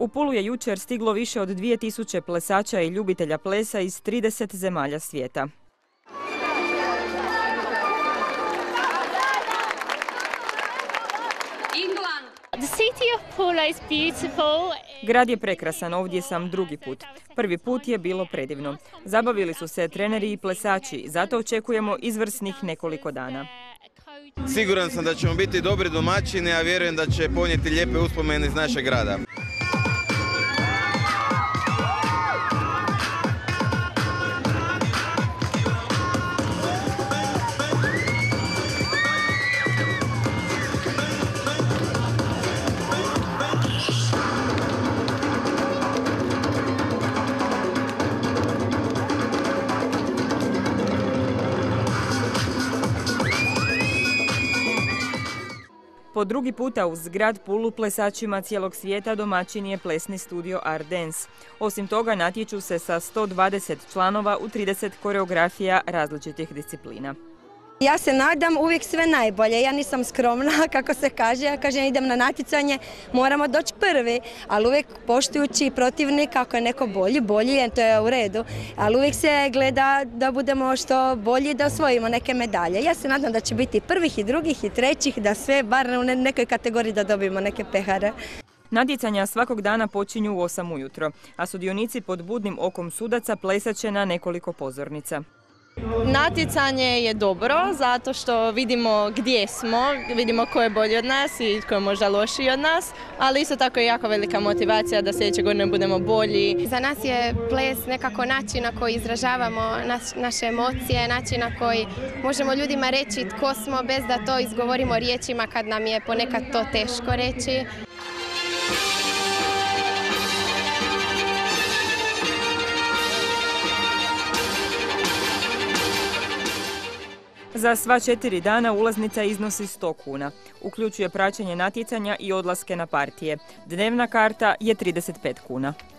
U Pulu je jučer stiglo više od 2000 plesača i ljubitelja plesa iz 30 zemalja svijeta. Grad je prekrasan, ovdje sam drugi put. Prvi put je bilo predivno. Zabavili su se treneri i plesači, zato očekujemo izvrsnih nekoliko dana. Siguran sam da ćemo biti dobri domaćini, a vjerujem da će ponijeti lijepe uspomene iz našeg grada. Po drugi puta uz grad Pulu plesačima cijelog svijeta domaćin je plesni studio Art Dance. Osim toga natječu se sa 120 članova u 30 koreografija različitih disciplina. Ja se nadam uvijek sve najbolje, ja nisam skromna, kako se kaže, ja kažem idem na natjecanje, moramo doći prvi, ali uvijek poštujući protivnika, ako je neko bolji, to je u redu, ali uvijek se gleda da budemo što bolji, da osvojimo neke medalje. Ja se nadam da će biti prvih i drugih i trećih, da sve, bar u nekoj kategoriji da dobijemo neke pehare. Natjecanja svakog dana počinju u 8 ujutro, a sudionici pod budnim okom sudaca plesat će na nekoliko pozornica. Natjecanje je dobro zato što vidimo gdje smo, vidimo ko je bolji od nas i ko je možda lošiji od nas, ali isto tako je jako velika motivacija da sljedeće godine budemo bolji. Za nas je ples nekako način na koji izražavamo naše emocije, način na koji možemo ljudima reći tko smo bez da to izgovorimo riječima kad nam je ponekad to teško reći. Za sva 4 dana ulaznica iznosi 100 kuna. Uključuje praćenje natjecanja i odlaske na partije. Dnevna karta je 35 kuna.